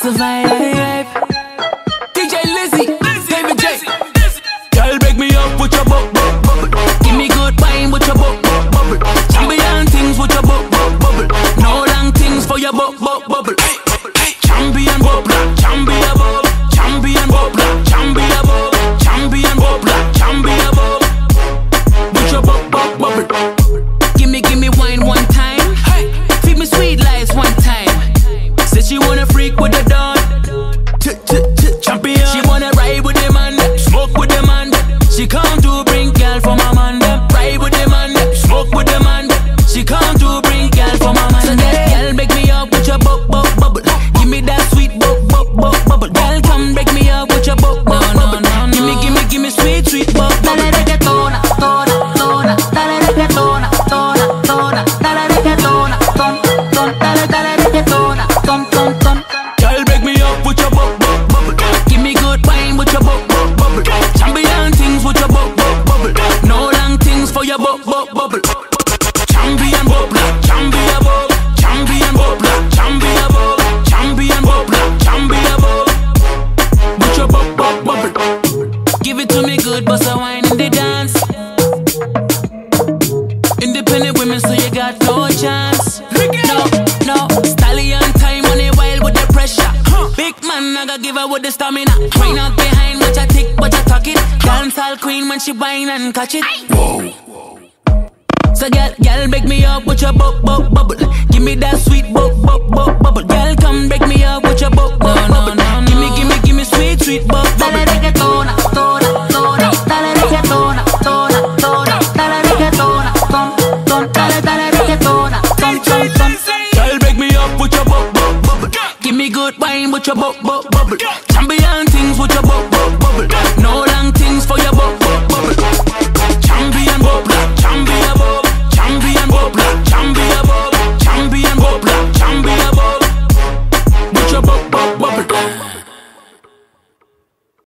to vibe. DJ Lizzy, David J. Girl, break me up with your bubble. Give me good wine with your bubble. Champion things with your bubble. No long things for your bubble. Champion bubble, champion bubble, champion bubble, champion bubble, champion bubble, champion bubble. With your bubble. Give me wine one time. Feed me sweet lies one time. Said she wanna freak with the dawn. Champion. She wanna ride with the man, smoke with the man. She come to bring girl for my man. Ride with the man, smoke with the man. She come to bring girl for my man. So that girl make me up with your bubble. Give me that sweet bubble. Girl come break me up with your bubble. Give me sweet bubble. Dale reggaetona, tona. Dale reggaetona, tona. Dale reggaetona, dale reggaetona, ton. Girl break me up with your bubble. Give me good wine with your bubble. Champion things with your bubble. No long things for your bubble. Champion bubble, champion bubble, champion bubble, champion bubble, champion bubble, champion bubble. With your bubble. Give it to me good, bust a wine in the dance. Independent women, so you got no chance. No, stallion time on it wild with the pressure. Big man, I gotta give her with the stamina. Wine out behind, watch her tick, watch her talk it. Dance all queen when she whine and catch it. Whoa. So girl, break me up with your bubble. Give me that sweet bubble. Girl, come break me up with your bubble. Give me sweet bubble. Dale reggaetona, tona. Dale reggaetona, tona. Dale reggaetona, ton. Dale reggaetona, ton. Girl, break me up with your bubble. Give me good wine with your bubble. Champion things with your bubble.